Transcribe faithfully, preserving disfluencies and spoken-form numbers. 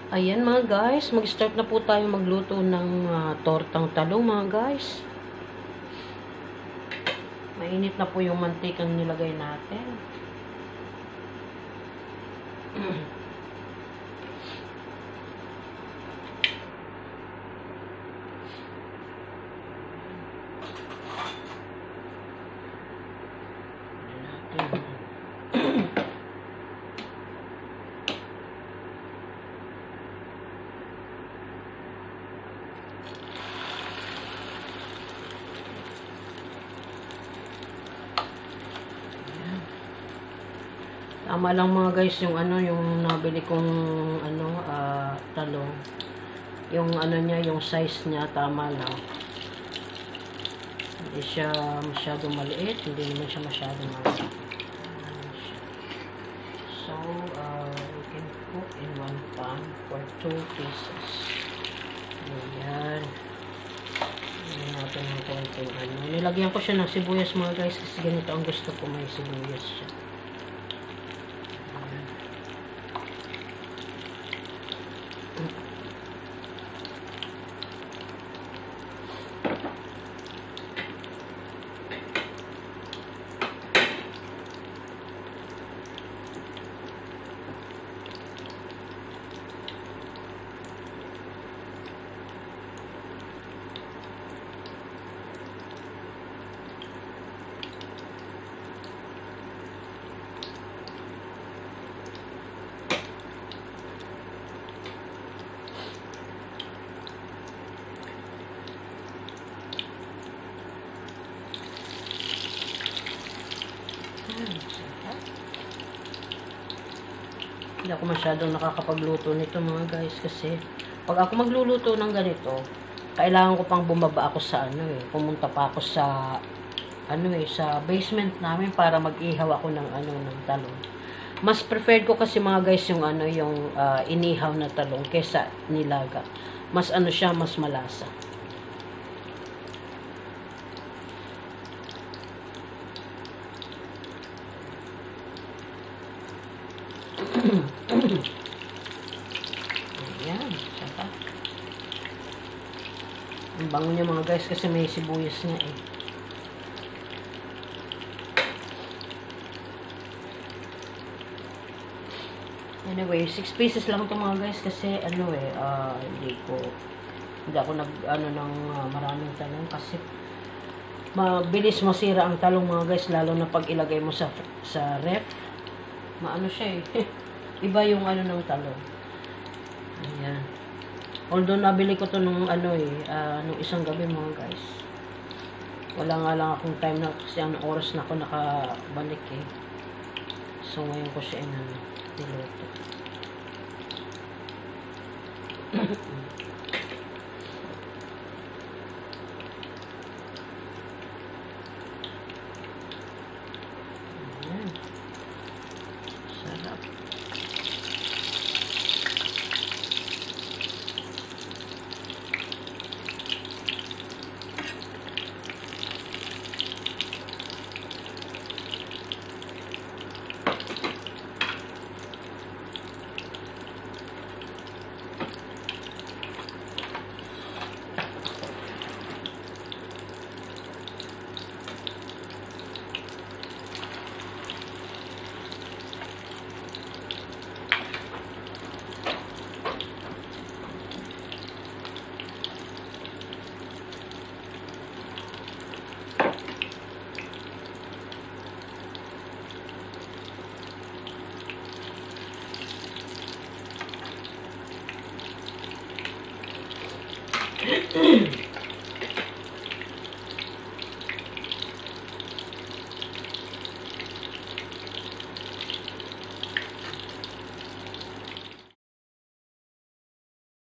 Ayan mga guys, mag-start na po tayo magluto ng uh, tortang talong mga guys. Mainit na po yung mantikang nilagay natin. Tama lang mga guys yung ano, yung nabili kong ano, uh, talong. Yung ano niya, yung size niya, tama lang. Hindi siya masyado maliit, hindi naman siya masyado maliit. So, uh, we can cook in one pan for two pieces. Ayan. Ayan natin ng konting ano. Nilagyan ko siya ng sibuyas mga guys kasi ganito ang gusto ko, may sibuyas siya. Hindi ako masyadong nakakapagluto nito mga guys kasi pag ako magluluto ng ganito, kailangan ko pang bumaba ako sa ano eh, pumunta pa ako sa ano eh, sa basement namin para mag-ihaw ako ng ano ng talong. Mas preferred ko kasi mga guys yung ano yung uh, inihaw na talong kaysa nilaga. Mas ano siya, mas malasa. Ayan, saka. Ang bango niya mga guys kasi may sibuyas niya eh. Anyway, six pieces lang ito mga guys kasi ano eh, uh, hindi ko hindi ako nag ano ng uh, maraming talong kasi mabilis masira ang talong mga guys lalo na pag ilagay mo sa sa ref. Maano siya eh. Iba yung ano ng talong. Ayan. Although nabili ko to nung ano eh, uh, nung isang gabi mga guys. Wala nga lang akong time na kasi ang oras na ako nakabalik eh. So ngayon ko siya inano, niluto.